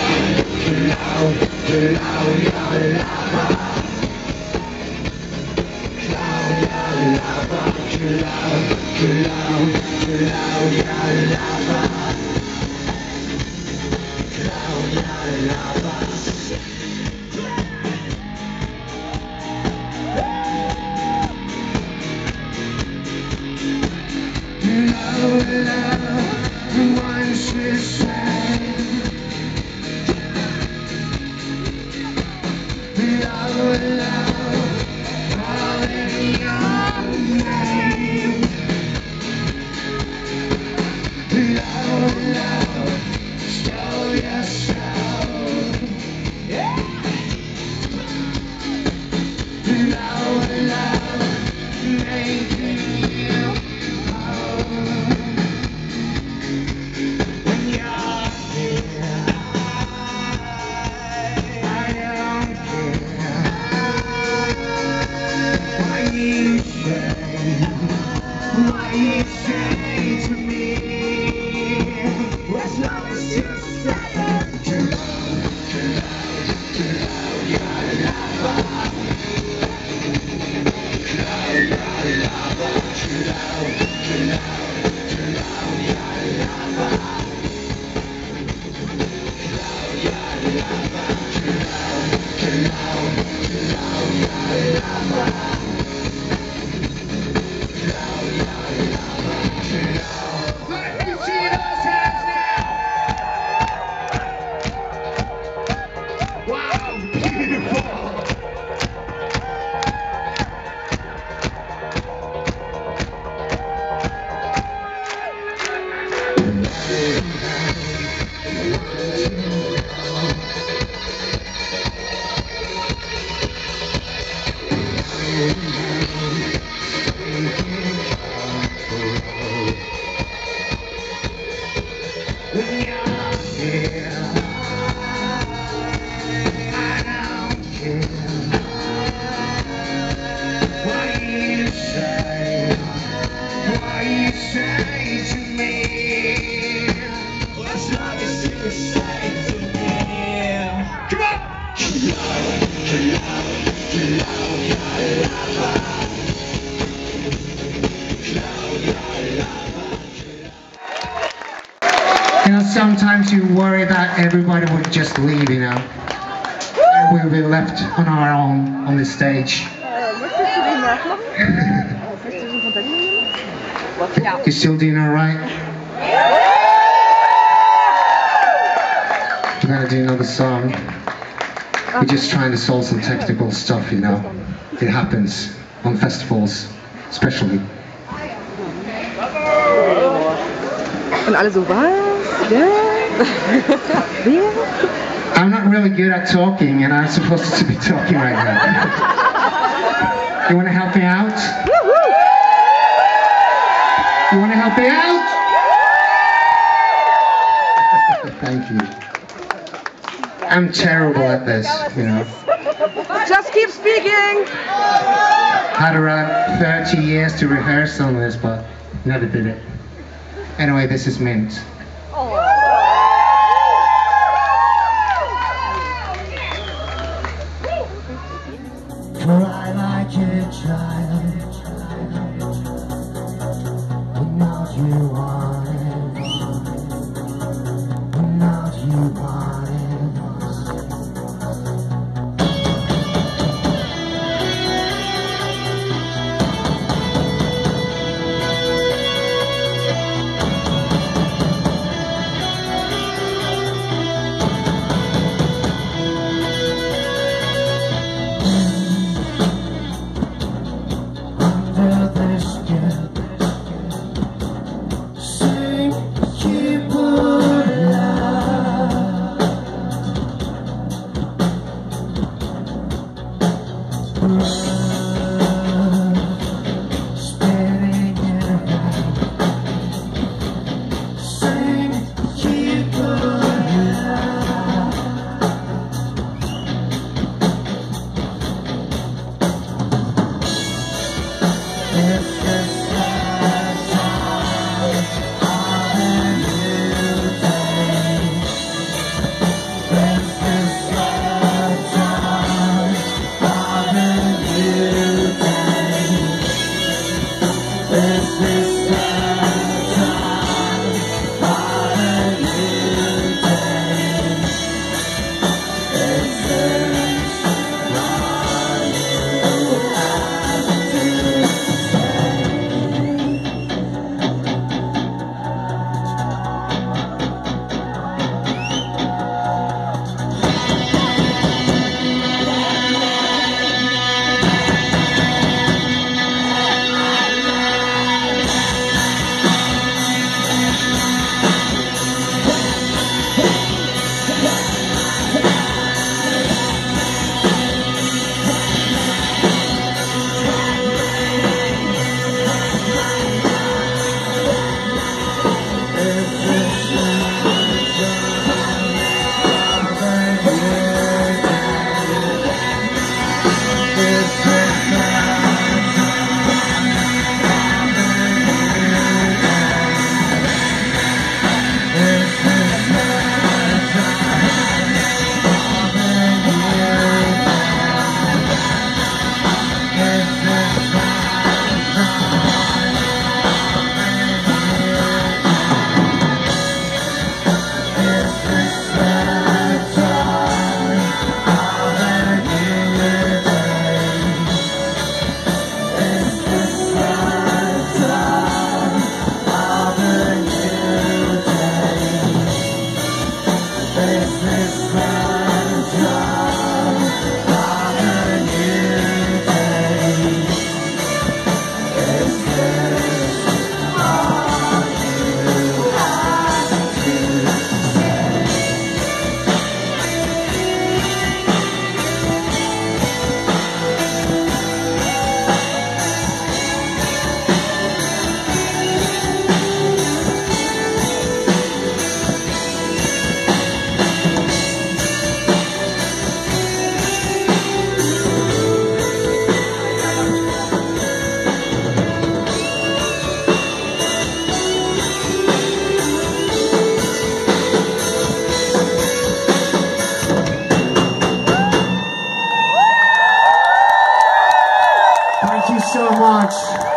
You know, sometimes you worry that everybody would just leave, you know, and we'll be left on our own on the stage. You still doing alright? We're gonna do another song. We're just trying to solve some technical stuff, you know. It happens on festivals, especially. Und alle so, was? I'm not really good at talking, and I'm supposed to be talking right now. You want to help me out? You want to help me out? Thank you. I'm terrible at this, you know. Just keep speaking! Had around 30 years to rehearse on this, but never did it. Anyway, this is Mint. Cry like a child, but now you want it, but now you want it. Thank you so much.